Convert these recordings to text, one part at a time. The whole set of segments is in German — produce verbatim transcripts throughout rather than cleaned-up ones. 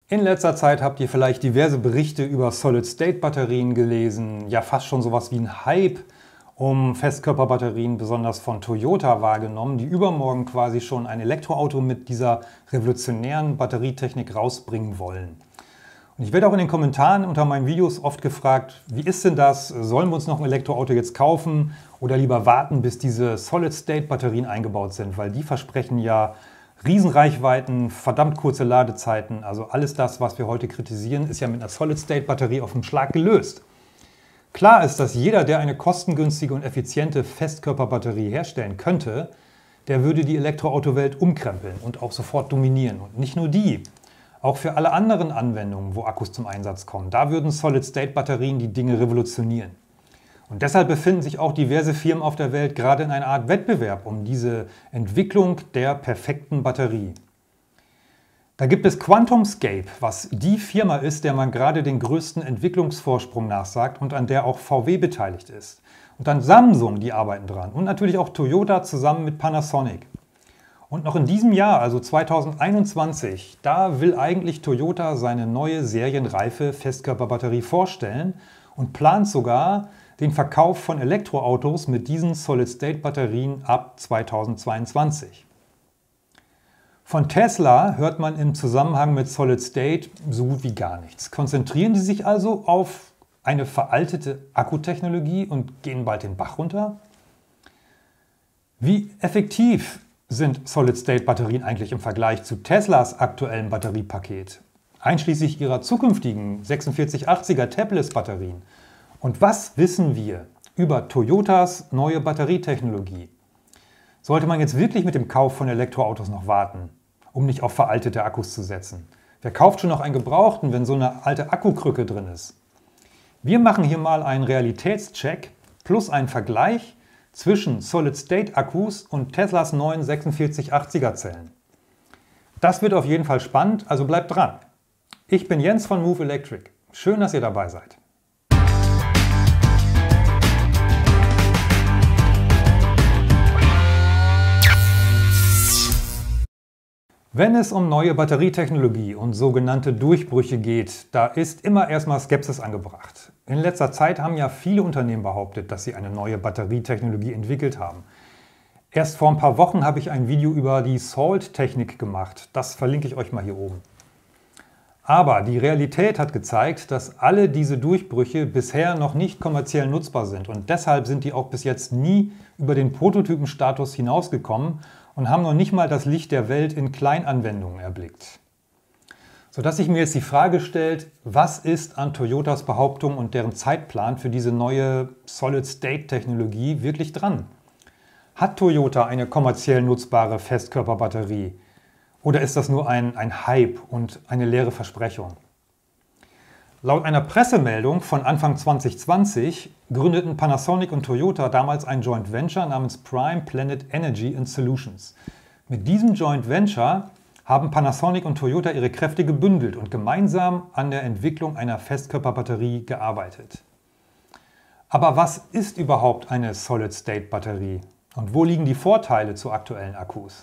In letzter Zeit habt ihr vielleicht diverse Berichte über Solid-State-Batterien gelesen, ja fast schon sowas wie ein Hype um Festkörperbatterien, besonders von Toyota, wahrgenommen, die übermorgen quasi schon ein Elektroauto mit dieser revolutionären Batterietechnik rausbringen wollen. Und ich werde auch in den Kommentaren unter meinen Videos oft gefragt, wie ist denn das? Sollen wir uns noch ein Elektroauto jetzt kaufen oder lieber warten, bis diese Solid-State-Batterien eingebaut sind? Weil die versprechen ja Riesenreichweiten, verdammt kurze Ladezeiten, also alles das, was wir heute kritisieren, ist ja mit einer Solid-State-Batterie auf den Schlag gelöst. Klar ist, dass jeder, der eine kostengünstige und effiziente Festkörperbatterie herstellen könnte, der würde die Elektroautowelt umkrempeln und auch sofort dominieren. Und nicht nur die, auch für alle anderen Anwendungen, wo Akkus zum Einsatz kommen, da würden Solid-State-Batterien die Dinge revolutionieren. Und deshalb befinden sich auch diverse Firmen auf der Welt gerade in einer Art Wettbewerb um diese Entwicklung der perfekten Batterie. Da gibt es QuantumScape, was die Firma ist, der man gerade den größten Entwicklungsvorsprung nachsagt und an der auch V W beteiligt ist. Und dann Samsung, die arbeiten dran. Und natürlich auch Toyota zusammen mit Panasonic. Und noch in diesem Jahr, also zweitausendeinundzwanzig, da will eigentlich Toyota seine neue serienreife Festkörperbatterie vorstellen und plant sogar den Verkauf von Elektroautos mit diesen Solid-State-Batterien ab zweitausendzweiundzwanzig. Von Tesla hört man im Zusammenhang mit Solid-State so gut wie gar nichts. Konzentrieren die sich also auf eine veraltete Akkutechnologie und gehen bald den Bach runter? Wie effektiv sind Solid-State-Batterien eigentlich im Vergleich zu Teslas aktuellem Batteriepaket, einschließlich ihrer zukünftigen sechsundvierzig achtziger Tabless-Batterien? Und was wissen wir über Toyotas neue Batterietechnologie? Sollte man jetzt wirklich mit dem Kauf von Elektroautos noch warten, um nicht auf veraltete Akkus zu setzen? Wer kauft schon noch einen gebrauchten, wenn so eine alte Akkukrücke drin ist? Wir machen hier mal einen Realitätscheck plus einen Vergleich zwischen Solid-State-Akkus und Teslas neuen sechsundvierzig achtziger Zellen. Das wird auf jeden Fall spannend, also bleibt dran. Ich bin Jens von Move Electric. Schön, dass ihr dabei seid. Wenn es um neue Batterietechnologie und sogenannte Durchbrüche geht, da ist immer erstmal Skepsis angebracht. In letzter Zeit haben ja viele Unternehmen behauptet, dass sie eine neue Batterietechnologie entwickelt haben. Erst vor ein paar Wochen habe ich ein Video über die SALT-Technik gemacht. Das verlinke ich euch mal hier oben. Aber die Realität hat gezeigt, dass alle diese Durchbrüche bisher noch nicht kommerziell nutzbar sind. Und deshalb sind die auch bis jetzt nie über den Prototypenstatus hinausgekommen und haben noch nicht mal das Licht der Welt in Kleinanwendungen erblickt. Sodass sich mir jetzt die Frage stellt, was ist an Toyotas Behauptung und deren Zeitplan für diese neue Solid-State-Technologie wirklich dran? Hat Toyota eine kommerziell nutzbare Festkörperbatterie? Oder ist das nur ein, ein Hype und eine leere Versprechung? Laut einer Pressemeldung von Anfang zwanzig zwanzig gründeten Panasonic und Toyota damals ein Joint Venture namens Prime Planet Energy and Solutions. Mit diesem Joint Venture haben Panasonic und Toyota ihre Kräfte gebündelt und gemeinsam an der Entwicklung einer Festkörperbatterie gearbeitet. Aber was ist überhaupt eine Solid-State-Batterie und wo liegen die Vorteile zu aktuellen Akkus?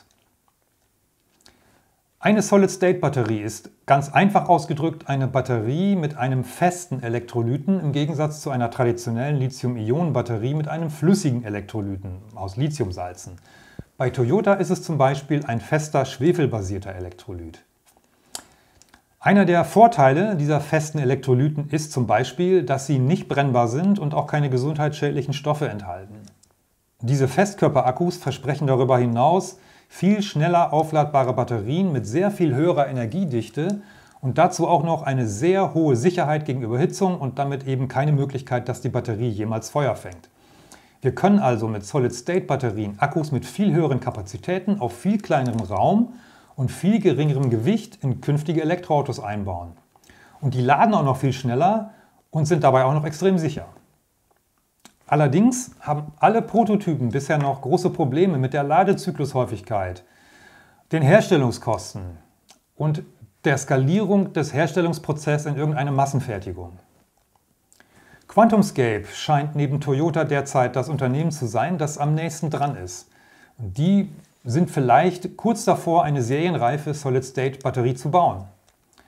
Eine Solid-State-Batterie ist ganz einfach ausgedrückt eine Batterie mit einem festen Elektrolyten im Gegensatz zu einer traditionellen Lithium-Ionen-Batterie mit einem flüssigen Elektrolyten aus Lithiumsalzen. Bei Toyota ist es zum Beispiel ein fester schwefelbasierter Elektrolyt. Einer der Vorteile dieser festen Elektrolyten ist zum Beispiel, dass sie nicht brennbar sind und auch keine gesundheitsschädlichen Stoffe enthalten. Diese Festkörperakkus versprechen darüber hinaus viel schneller aufladbare Batterien mit sehr viel höherer Energiedichte und dazu auch noch eine sehr hohe Sicherheit gegen Überhitzung und damit eben keine Möglichkeit, dass die Batterie jemals Feuer fängt. Wir können also mit Solid-State-Batterien Akkus mit viel höheren Kapazitäten auf viel kleinerem Raum und viel geringerem Gewicht in künftige Elektroautos einbauen. Und die laden auch noch viel schneller und sind dabei auch noch extrem sicher. Allerdings haben alle Prototypen bisher noch große Probleme mit der Ladezyklushäufigkeit, den Herstellungskosten und der Skalierung des Herstellungsprozesses in irgendeine Massenfertigung. QuantumScape scheint neben Toyota derzeit das Unternehmen zu sein, das am nächsten dran ist. Und die sind vielleicht kurz davor, eine serienreife Solid-State-Batterie zu bauen.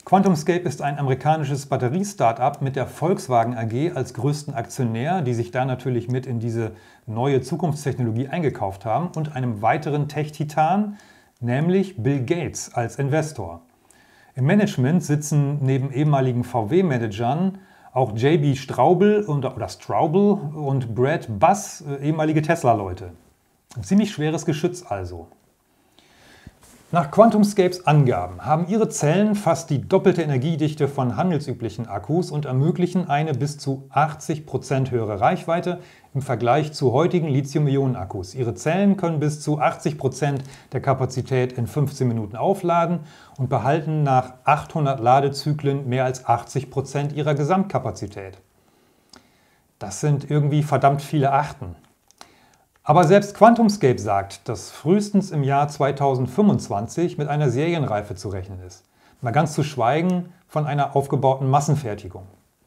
QuantumScape ist ein amerikanisches Batterie-Startup mit der Volkswagen A G als größten Aktionär, die sich da natürlich mit in diese neue Zukunftstechnologie eingekauft haben, und einem weiteren Tech-Titan, nämlich Bill Gates als Investor. Im Management sitzen neben ehemaligen V W-Managern auch J B Straubel und, oder Straubel und Brad Buss, ehemalige Tesla-Leute. Ein ziemlich schweres Geschütz also. Nach QuantumScapes Angaben haben ihre Zellen fast die doppelte Energiedichte von handelsüblichen Akkus und ermöglichen eine bis zu achtzig Prozent höhere Reichweite im Vergleich zu heutigen Lithium-Ionen-Akkus. Ihre Zellen können bis zu achtzig Prozent der Kapazität in fünfzehn Minuten aufladen und behalten nach achthundert Ladezyklen mehr als achtzig Prozent ihrer Gesamtkapazität. Das sind irgendwie verdammt viele Achten. Aber selbst QuantumScape sagt, dass frühestens im Jahr zweitausendfünfundzwanzig mit einer Serienreife zu rechnen ist. Mal ganz zu schweigen von einer aufgebauten Massenfertigung.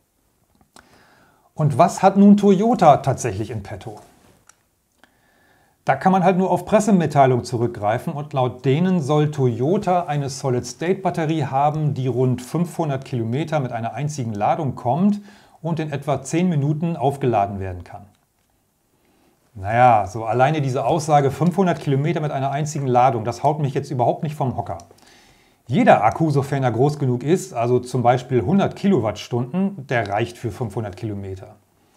Und was hat nun Toyota tatsächlich in petto? Da kann man halt nur auf Pressemitteilungen zurückgreifen und laut denen soll Toyota eine Solid-State-Batterie haben, die rund fünfhundert Kilometer mit einer einzigen Ladung kommt und in etwa zehn Minuten aufgeladen werden kann. Naja, so alleine diese Aussage fünfhundert Kilometer mit einer einzigen Ladung, das haut mich jetzt überhaupt nicht vom Hocker. Jeder Akku, sofern er groß genug ist, also zum Beispiel hundert Kilowattstunden, der reicht für fünfhundert Kilometer.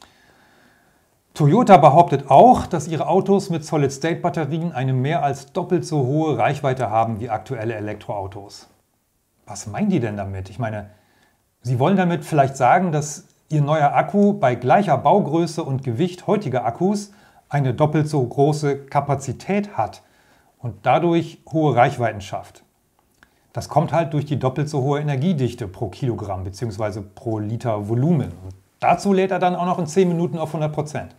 Toyota behauptet auch, dass ihre Autos mit Solid-State-Batterien eine mehr als doppelt so hohe Reichweite haben wie aktuelle Elektroautos. Was meinen die denn damit? Ich meine, sie wollen damit vielleicht sagen, dass ihr neuer Akku bei gleicher Baugröße und Gewicht heutiger Akkus eine doppelt so große Kapazität hat und dadurch hohe Reichweiten schafft. Das kommt halt durch die doppelt so hohe Energiedichte pro Kilogramm bzw. pro Liter Volumen. Und dazu lädt er dann auch noch in zehn Minuten auf hundert Prozent.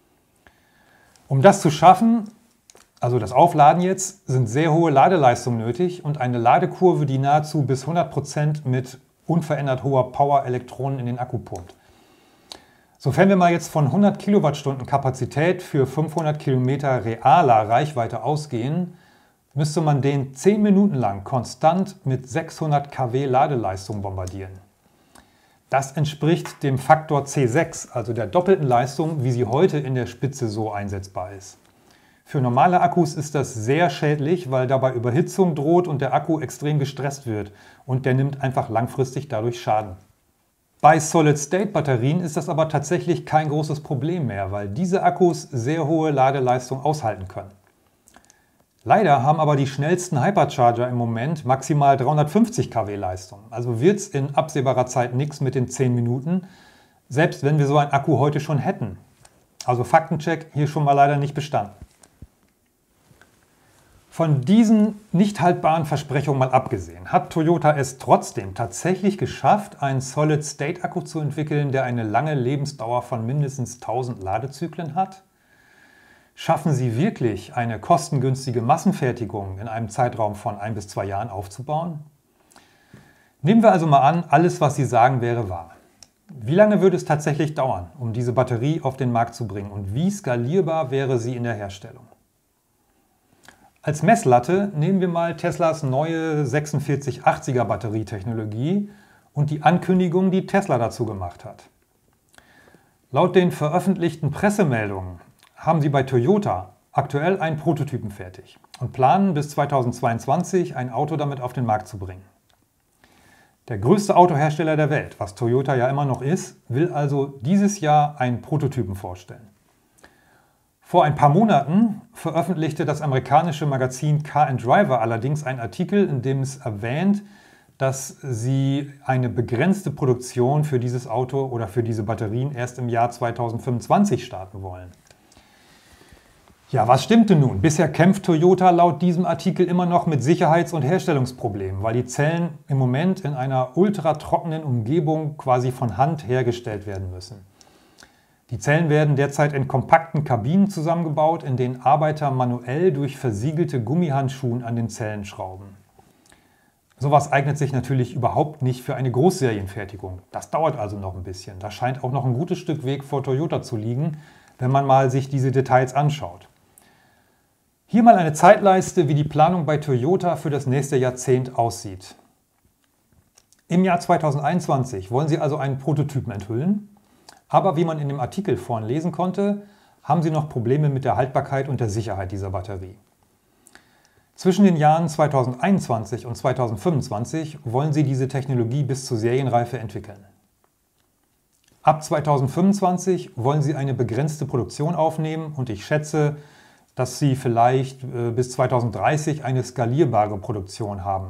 Um das zu schaffen, also das Aufladen jetzt, sind sehr hohe Ladeleistungen nötig und eine Ladekurve, die nahezu bis hundert Prozent mit unverändert hoher Power Elektronen in den Akku pumpt. Sofern wir mal jetzt von hundert Kilowattstunden Kapazität für fünfhundert Kilometer realer Reichweite ausgehen, müsste man den zehn Minuten lang konstant mit sechshundert Kilowatt Ladeleistung bombardieren. Das entspricht dem Faktor C sechs, also der doppelten Leistung, wie sie heute in der Spitze so einsetzbar ist. Für normale Akkus ist das sehr schädlich, weil dabei Überhitzung droht und der Akku extrem gestresst wird und der nimmt einfach langfristig dadurch Schaden. Bei Solid-State-Batterien ist das aber tatsächlich kein großes Problem mehr, weil diese Akkus sehr hohe Ladeleistung aushalten können. Leider haben aber die schnellsten Hypercharger im Moment maximal dreihundertfünfzig Kilowatt Leistung. Also wird es in absehbarer Zeit nichts mit den zehn Minuten, selbst wenn wir so einen Akku heute schon hätten. Also Faktencheck hier schon mal leider nicht bestanden. Von diesen nicht haltbaren Versprechungen mal abgesehen, hat Toyota es trotzdem tatsächlich geschafft, einen Solid-State-Akku zu entwickeln, der eine lange Lebensdauer von mindestens tausend Ladezyklen hat? Schaffen sie wirklich, eine kostengünstige Massenfertigung in einem Zeitraum von ein bis zwei Jahren aufzubauen? Nehmen wir also mal an, alles, was sie sagen, wäre wahr. Wie lange würde es tatsächlich dauern, um diese Batterie auf den Markt zu bringen und wie skalierbar wäre sie in der Herstellung? Als Messlatte nehmen wir mal Teslas neue sechsundvierzig achtziger Batterietechnologie und die Ankündigung, die Tesla dazu gemacht hat. Laut den veröffentlichten Pressemeldungen haben sie bei Toyota aktuell einen Prototypen fertig und planen bis zweitausendzweiundzwanzig ein Auto damit auf den Markt zu bringen. Der größte Autohersteller der Welt, was Toyota ja immer noch ist, will also dieses Jahr einen Prototypen vorstellen. Vor ein paar Monaten veröffentlichte das amerikanische Magazin Car and Driver allerdings einen Artikel, in dem es erwähnt, dass sie eine begrenzte Produktion für dieses Auto oder für diese Batterien erst im Jahr zweitausendfünfundzwanzig starten wollen. Ja, was stimmte nun? Bisher kämpft Toyota laut diesem Artikel immer noch mit Sicherheits- und Herstellungsproblemen, weil die Zellen im Moment in einer ultratrockenen Umgebung quasi von Hand hergestellt werden müssen. Die Zellen werden derzeit in kompakten Kabinen zusammengebaut, in denen Arbeiter manuell durch versiegelte Gummihandschuhe an den Zellen schrauben. Sowas eignet sich natürlich überhaupt nicht für eine Großserienfertigung. Das dauert also noch ein bisschen. Da scheint auch noch ein gutes Stück Weg vor Toyota zu liegen, wenn man mal sich diese Details anschaut. Hier mal eine Zeitleiste, wie die Planung bei Toyota für das nächste Jahrzehnt aussieht. Im Jahr zweitausendeinundzwanzig wollen sie also einen Prototypen enthüllen, aber wie man in dem Artikel vorhin lesen konnte, haben sie noch Probleme mit der Haltbarkeit und der Sicherheit dieser Batterie. Zwischen den Jahren zweitausendeinundzwanzig und zweitausendfünfundzwanzig wollen sie diese Technologie bis zur Serienreife entwickeln. Ab zweitausendfünfundzwanzig wollen sie eine begrenzte Produktion aufnehmen und ich schätze, dass sie vielleicht äh, bis zweitausenddreißig eine skalierbare Produktion haben.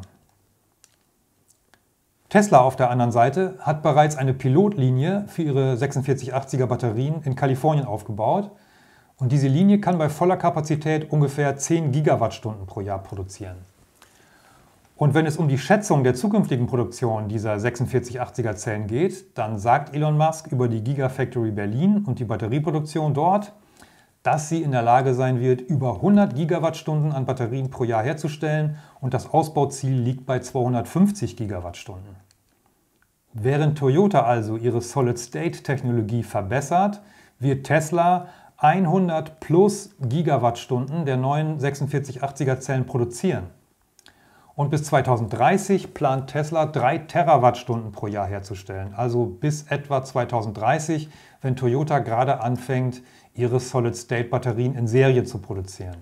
Tesla auf der anderen Seite hat bereits eine Pilotlinie für ihre sechsundvierzig achtziger Batterien in Kalifornien aufgebaut und diese Linie kann bei voller Kapazität ungefähr zehn Gigawattstunden pro Jahr produzieren. Und wenn es um die Schätzung der zukünftigen Produktion dieser sechsundvierzig achtziger Zellen geht, dann sagt Elon Musk über die Gigafactory Berlin und die Batterieproduktion dort, dass sie in der Lage sein wird, über hundert Gigawattstunden an Batterien pro Jahr herzustellen und das Ausbauziel liegt bei zweihundertfünfzig Gigawattstunden. Während Toyota also ihre Solid-State-Technologie verbessert, wird Tesla hundert plus Gigawattstunden der neuen sechsundvierzig achtziger Zellen produzieren. Und bis zweitausenddreißig plant Tesla drei Terawattstunden pro Jahr herzustellen, also bis etwa zweitausenddreißig, wenn Toyota gerade anfängt, ihre Solid-State-Batterien in Serie zu produzieren.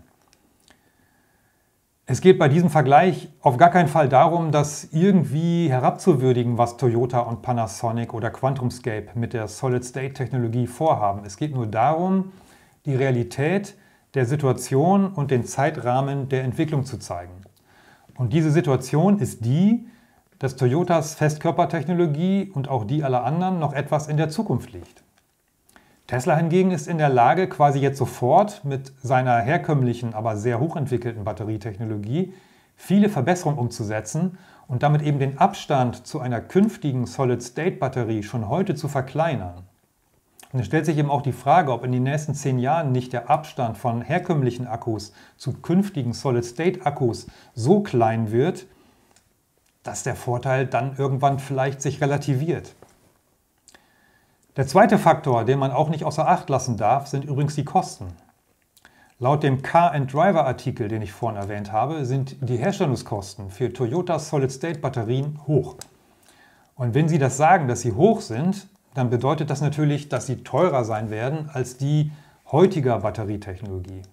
Es geht bei diesem Vergleich auf gar keinen Fall darum, das irgendwie herabzuwürdigen, was Toyota und Panasonic oder QuantumScape mit der Solid-State-Technologie vorhaben. Es geht nur darum, die Realität der Situation und den Zeitrahmen der Entwicklung zu zeigen. Und diese Situation ist die, dass Toyotas Festkörpertechnologie und auch die aller anderen noch etwas in der Zukunft liegt. Tesla hingegen ist in der Lage, quasi jetzt sofort mit seiner herkömmlichen, aber sehr hochentwickelten Batterietechnologie viele Verbesserungen umzusetzen und damit eben den Abstand zu einer künftigen Solid-State-Batterie schon heute zu verkleinern. Und es stellt sich eben auch die Frage, ob in den nächsten zehn Jahren nicht der Abstand von herkömmlichen Akkus zu künftigen Solid-State-Akkus so klein wird, dass der Vorteil dann irgendwann vielleicht sich relativiert. Der zweite Faktor, den man auch nicht außer Acht lassen darf, sind übrigens die Kosten. Laut dem Car and Driver Artikel, den ich vorhin erwähnt habe, sind die Herstellungskosten für Toyotas Solid-State-Batterien hoch. Und wenn Sie das sagen, dass sie hoch sind, dann bedeutet das natürlich, dass sie teurer sein werden als die heutiger Batterietechnologie.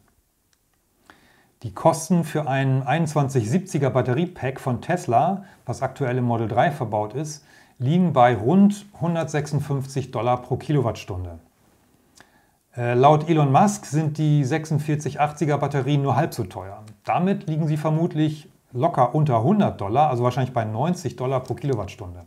Die Kosten für ein einundzwanzig siebziger Batteriepack von Tesla, was aktuell im Model drei verbaut ist, liegen bei rund hundertsechsundfünfzig Dollar pro Kilowattstunde. Äh, laut Elon Musk sind die sechsundvierzig achtziger Batterien nur halb so teuer. Damit liegen sie vermutlich locker unter hundert Dollar, also wahrscheinlich bei neunzig Dollar pro Kilowattstunde.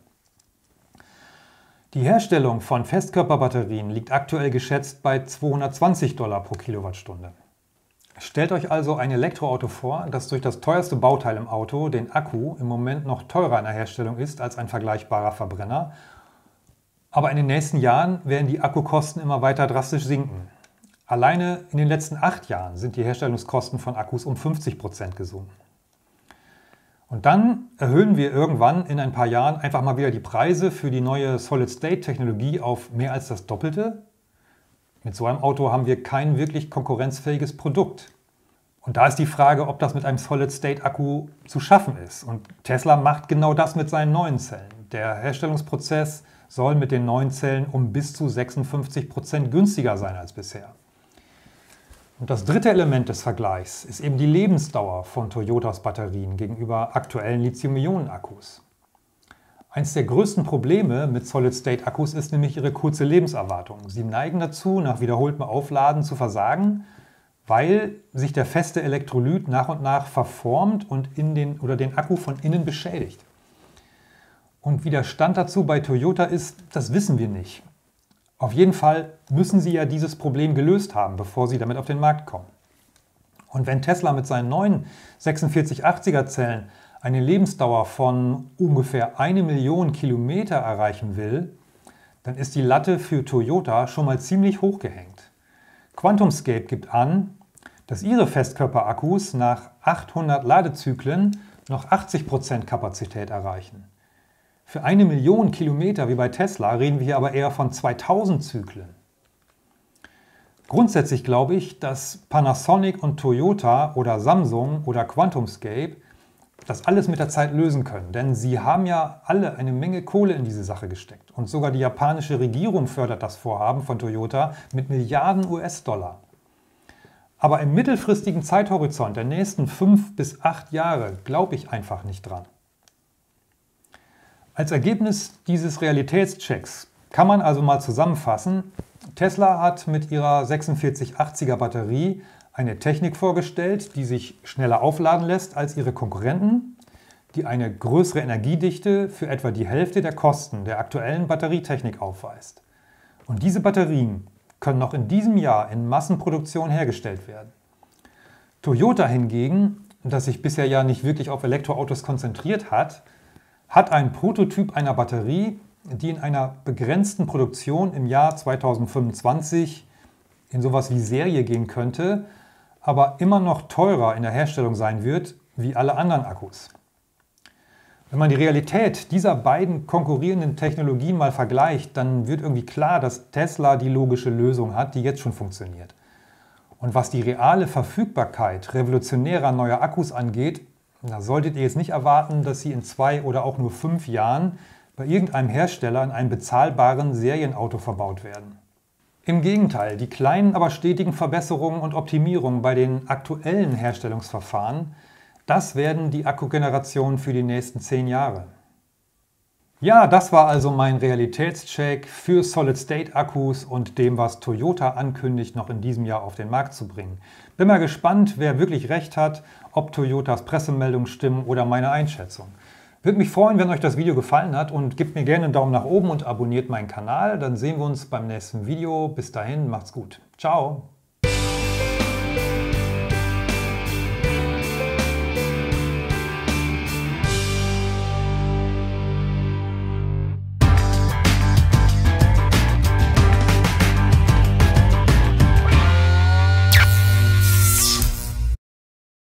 Die Herstellung von Festkörperbatterien liegt aktuell geschätzt bei zweihundertzwanzig Dollar pro Kilowattstunde. Stellt euch also ein Elektroauto vor, das durch das teuerste Bauteil im Auto, den Akku, im Moment noch teurer in der Herstellung ist als ein vergleichbarer Verbrenner. Aber in den nächsten Jahren werden die Akkukosten immer weiter drastisch sinken. Alleine in den letzten acht Jahren sind die Herstellungskosten von Akkus um fünfzig Prozent gesunken. Und dann erhöhen wir irgendwann in ein paar Jahren einfach mal wieder die Preise für die neue Solid-State-Technologie auf mehr als das Doppelte. Mit so einem Auto haben wir kein wirklich konkurrenzfähiges Produkt. Und da ist die Frage, ob das mit einem Solid-State-Akku zu schaffen ist. Und Tesla macht genau das mit seinen neuen Zellen. Der Herstellungsprozess soll mit den neuen Zellen um bis zu sechsundfünfzig Prozent günstiger sein als bisher. Und das dritte Element des Vergleichs ist eben die Lebensdauer von Toyotas Batterien gegenüber aktuellen Lithium-Ionen-Akkus. Eins der größten Probleme mit Solid-State-Akkus ist nämlich ihre kurze Lebenserwartung. Sie neigen dazu, nach wiederholtem Aufladen zu versagen, weil sich der feste Elektrolyt nach und nach verformt und in den, oder den Akku von innen beschädigt. Und wie der Stand dazu bei Toyota ist, das wissen wir nicht. Auf jeden Fall müssen sie ja dieses Problem gelöst haben, bevor sie damit auf den Markt kommen. Und wenn Tesla mit seinen neuen sechsundvierzig achtziger Zellen eine Lebensdauer von ungefähr eine Million Kilometer erreichen will, dann ist die Latte für Toyota schon mal ziemlich hoch gehängt. QuantumScape gibt an, dass ihre Festkörperakkus nach achthundert Ladezyklen noch achtzig Prozent Kapazität erreichen. Für eine Million Kilometer wie bei Tesla reden wir hier aber eher von zweitausend Zyklen. Grundsätzlich glaube ich, dass Panasonic und Toyota oder Samsung oder QuantumScape das alles mit der Zeit lösen können. Denn sie haben ja alle eine Menge Kohle in diese Sache gesteckt. Und sogar die japanische Regierung fördert das Vorhaben von Toyota mit Milliarden U S-Dollar. Aber im mittelfristigen Zeithorizont der nächsten fünf bis acht Jahre glaube ich einfach nicht dran. Als Ergebnis dieses Realitätschecks kann man also mal zusammenfassen: Tesla hat mit ihrer sechsundvierzig achtziger Batterie eine Technik vorgestellt, die sich schneller aufladen lässt als ihre Konkurrenten, die eine größere Energiedichte für etwa die Hälfte der Kosten der aktuellen Batterietechnik aufweist. Und diese Batterien können noch in diesem Jahr in Massenproduktion hergestellt werden. Toyota hingegen, das sich bisher ja nicht wirklich auf Elektroautos konzentriert hat, hat einen Prototyp einer Batterie, die in einer begrenzten Produktion im Jahr zweitausendfünfundzwanzig in sowas wie Serie gehen könnte, aber immer noch teurer in der Herstellung sein wird wie alle anderen Akkus. Wenn man die Realität dieser beiden konkurrierenden Technologien mal vergleicht, dann wird irgendwie klar, dass Tesla die logische Lösung hat, die jetzt schon funktioniert. Und was die reale Verfügbarkeit revolutionärer neuer Akkus angeht, da solltet ihr jetzt nicht erwarten, dass sie in zwei oder auch nur fünf Jahren bei irgendeinem Hersteller in einem bezahlbaren Serienauto verbaut werden. Im Gegenteil, die kleinen, aber stetigen Verbesserungen und Optimierungen bei den aktuellen Herstellungsverfahren, das werden die Akkugenerationen für die nächsten zehn Jahre. Ja, das war also mein Realitätscheck für Solid-State-Akkus und dem, was Toyota ankündigt, noch in diesem Jahr auf den Markt zu bringen. Bin mal gespannt, wer wirklich recht hat, ob Toyotas Pressemeldungen stimmen oder meine Einschätzung. Würde mich freuen, wenn euch das Video gefallen hat, und gebt mir gerne einen Daumen nach oben und abonniert meinen Kanal. Dann sehen wir uns beim nächsten Video. Bis dahin, macht's gut. Ciao!